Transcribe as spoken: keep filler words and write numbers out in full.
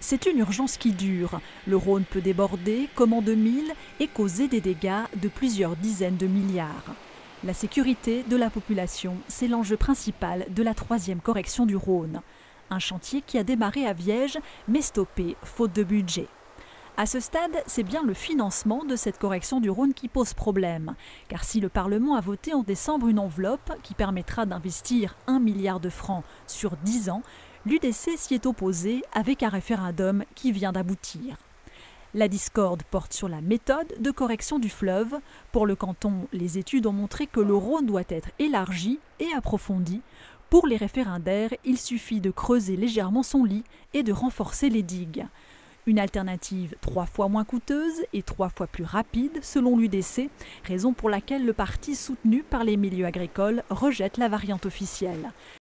C'est une urgence qui dure. Le Rhône peut déborder, comme en deux mille, et causer des dégâts de plusieurs dizaines de milliards. La sécurité de la population, c'est l'enjeu principal de la troisième correction du Rhône. Un chantier qui a démarré à Viège, mais stoppé faute de budget. À ce stade, c'est bien le financement de cette correction du Rhône qui pose problème. Car si le Parlement a voté en décembre une enveloppe qui permettra d'investir un milliard de francs sur dix ans, l'U D C s'y est opposé avec un référendum qui vient d'aboutir. La discorde porte sur la méthode de correction du fleuve. Pour le canton, les études ont montré que le Rhône doit être élargi et approfondi. Pour les référendaires, il suffit de creuser légèrement son lit et de renforcer les digues. Une alternative trois fois moins coûteuse et trois fois plus rapide selon l'U D C, raison pour laquelle le parti soutenu par les milieux agricoles rejette la variante officielle.